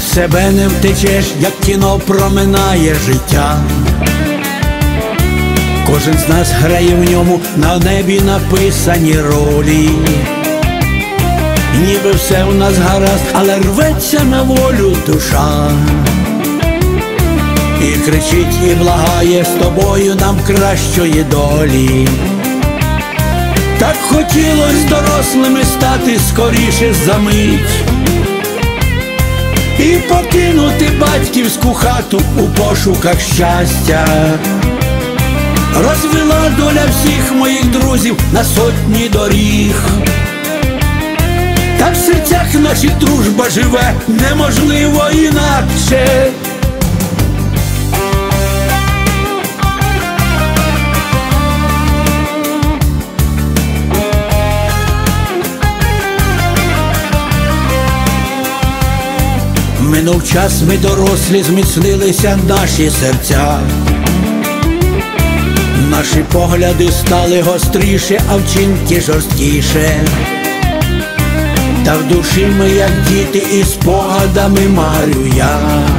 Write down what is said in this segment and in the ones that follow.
Без себе не втечеш, як кіно проминає життя. Кожен з нас грає в ньому на небі написані ролі. Ніби все в нас гаразд, але рветься на волю душа. І кричить, і благає, з тобою нам кращої долі. Так хотілось дорослими стати скоріше за мить і покинути батьківську хату у пошуках щастя. Розвела доля всіх моїх друзів на сотні доріг. Та в серцях наших дружба живе, неможливо інакше. Минув час, ми дорослі, зміцнилися наші серця. Наші погляди стали гостріше, а вчинки жорсткіше. Та в душі ми, як діти, і спогадами марю я.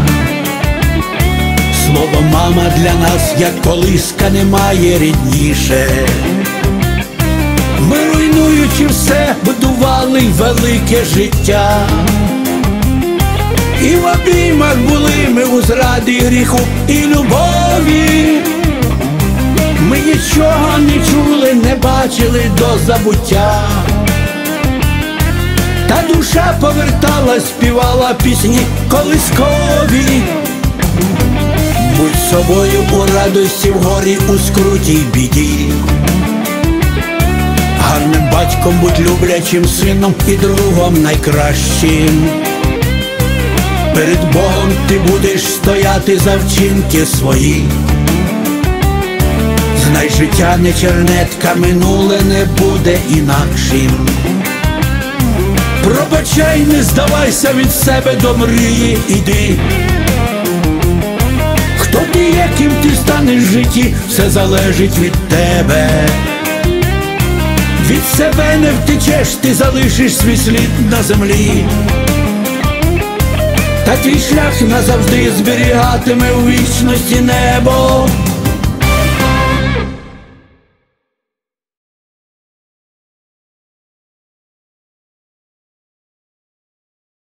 Слово мама для нас, як колиска, немає рідніше. Ми, руйнуючи все, будували велике життя. І в обіймах були ми у зраді, гріху і любові. Ми нічого не чули, не бачили до забуття. Та душа поверталась, співала пісні колискові. Будь собою у радості, в горі, у скруті й біді. Гарним батьком будь, люблячим сином і другом найкращим. Перед Богом ти будеш стояти за вчинки свої. Знай, життя не чернетка, минуле не буде інакшим. Пробачай, не здавайся від себе, до мрії іди. Хто ти є, ким ти станеш в житті, все залежить від тебе. Від себе не втечеш, ти залишиш свій слід на землі. Та твій шлях назавжди зберігатиме у вічності небо.